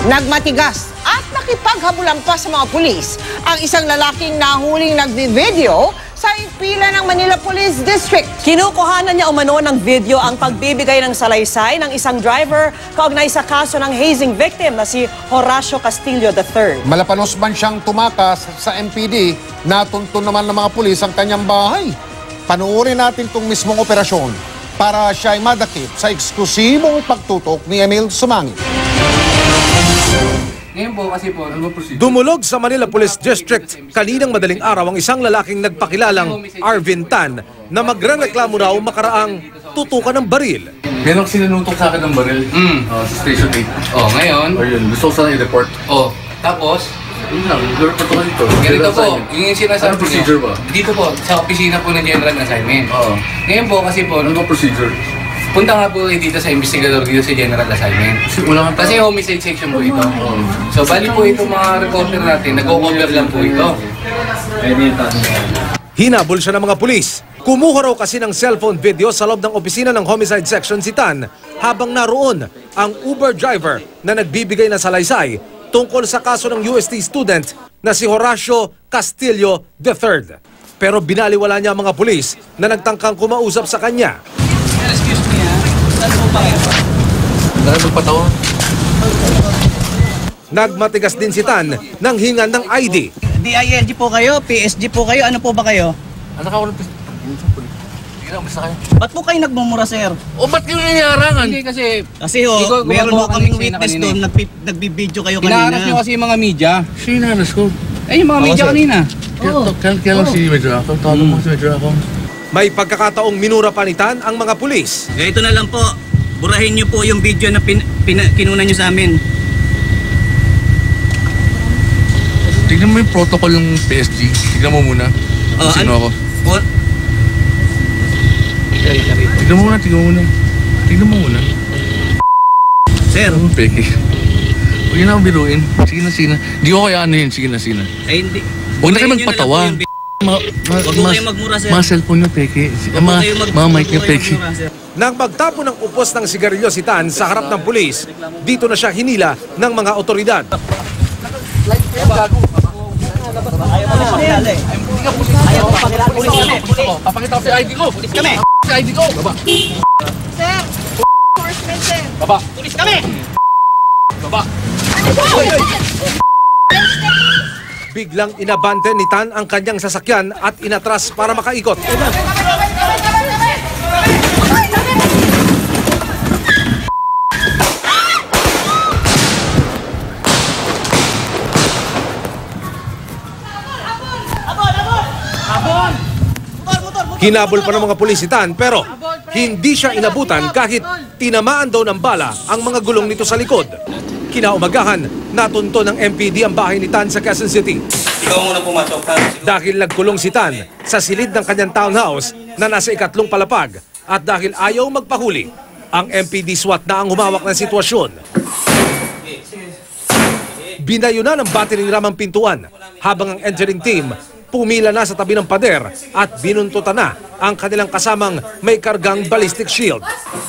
Nagmatigas at nakipaghabulan pa sa mga pulis ang isang lalaking nahuling nagbi-video sa pila ng Manila Police District. Kinukuhanan niya umano ng video ang pagbibigay ng salaysay ng isang driver kaugnay sa kaso ng hazing victim na si Horacio Castillo III. Malapanos man siyang tumakas sa MPD, natuntun naman ng mga pulis ang kanyang bahay. Panuorin natin itong mismong operasyon para siya ay madakip sa eksklusibong pagtutok ni Emil Sumangit. Ngayon po kasi po, dumulog sa Manila Police District kaninang madaling araw ang isang lalaking nagpakilalang Arvin Tan na magrereklamo raw makaraang tutukan ng baril. meron sinunutok sa akin ng baril sa Station 8. Ngayon? Ayun, gusto ko sana i-report. Tapos? Yun lang, i-report ko dito. Ganito po, yung sinasabi procedure ba? Dito po, sa opisina po ng General Assignment. Ngayon po kasi po, ano procedure? Punta nga po dito sa investigador dito sa General Assignment. Kasi homicide section po ito. So bali po ito mga reporter natin, nag-o-cover lang po ito. Hinabol siya ng mga pulis. Kumuha raw kasi ng cellphone video sa loob ng opisina ng homicide section si Tan habang naroon ang Uber driver na nagbibigay ng salaysay tungkol sa kaso ng UST student na si Horacio Castillo III. Pero binaliwala niya ang mga pulis na nagtangkang kumausap sa kanya. Excuse me ha, saan po ba kayo? Dahil magpatawa. Nagmatigas din si Tan ng hingan ng ID. DILG po kayo, PSG po kayo, ano po ba kayo? Anak ako ng Hindi na, basta kayo. Ba't po kayo nagmumura, sir? Ba't yung nangyararan? Hindi kasi Meron po kaming witness doon, nagbibideo kayo kanina. Pinaharas nyo kasi yung mga media. Sinanas ko. Yung mga media kanina. Kaya lang si Medyo ako. Tawag mo si Medyo ako. May pagkakataong minura pa ni Tan ang mga pulis. Ito na lang po, burahin nyo po yung video na kinunan nyo sa amin. Tignan mo yung protocol ng PSG. Tignan mo muna. Sino ako? Tignan mo muna. Tignan mo muna. Sir. Ano peke? Huwag yun ako biruin. Sige na, sige na. Hindi ko kaya ano yun. Sige na, sige na. Ay, hindi. Huwag na kayo magpatawa. Huwag mo kayo magmura, sir. Mga cellphone nyo, peke. Mga mic nyo, peke. Nang magtapo ng upos ng sigarilyo si Tan sa harap ng pulis, dito na siya hinila ng mga otoridad. Ayaw po pakilala eh. Ayaw po pakilala. Pulis kami. Papakita ko si ID ko. Pulis kami. Si ID ko. Baba. Sir, enforcement, sir. Baba. Pulis kami. Baba. Biglang inabante ni Tan ang kanyang sasakyan at inatras para makaikot. Hinabol pa ng mga pulis si Tan pero hindi siya inabutan kahit tinamaan daw ng bala ang mga gulong nito sa likod. Kinaumagahan, natunto ng MPD ang bahay ni Tan sa Quezon City. Ikaw muna pumasok. Dahil nagkulong si Tan sa silid ng kanyang townhouse na nasa ikatlong palapag at dahil ayaw magpahuli, ang MPD SWAT na ang humawak ng sitwasyon. Binayo na ng battering ram ang pintuan habang ang engineering team pumila na sa tabi ng pader at binuntutan na ang kanilang kasamang may kargang ballistic shield.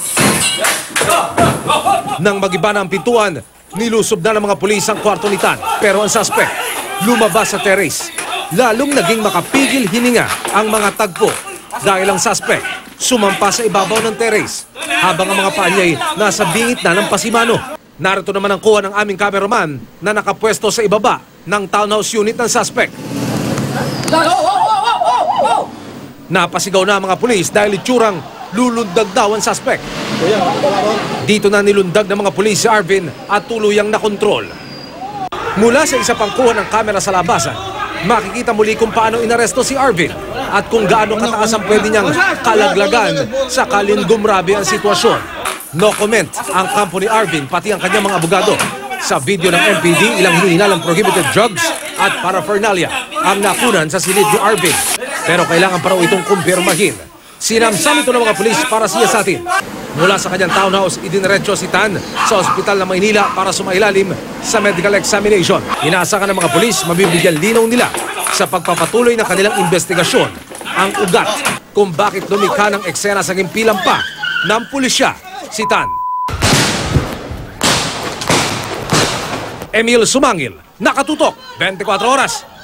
Nang magiba na ang pintuan, nilusob na ng mga pulis ang kwarto ni Tan. Pero ang suspect, lumabas sa terrace. Lalong naging makapigil hininga ang mga tagpo dahil ang suspect sumampa sa ibabaw ng terrace habang ang mga paa niya'y nasa bingit na ng pasimano. Narito naman ang kuha ng aming cameraman na nakapwesto sa ibaba ng townhouse unit ng suspect. Napasigaw na ang mga pulis dahil itsurang lulundag daw ang suspect. Dito na nilundag ng mga pulis si Arvin at tuluyang nakontrol. Mula sa isa pang kuha ng kamera sa labasan, makikita muli kung paano inaresto si Arvin at kung gaano kataas ang pwede niyang kalaglagan sakaling gumrabe ang sitwasyon. No comment ang kampo ni Arvin pati ang kanyang mga abogado. Sa video ng MPD, ilang hinihinalang prohibited drugs at paraphernalia ang nakunan sa silid ni Arvin. Pero kailangan pa raw itong kumpirmahin. Sinamsam ito ng mga pulis para siyasatin. Mula sa kanyang townhouse, idiniretso si Tan sa ospital ng Maynila para sumailalim sa medical examination. Inaasahan ng mga pulis mabibigyan linaw nila sa pagpapatuloy ng kanilang investigasyon ang ugat kung bakit lumikha ng eksena sa gimpilan pa ng pulisya si Tan. Emil Sumangil, Nakatutok, 24 Oras.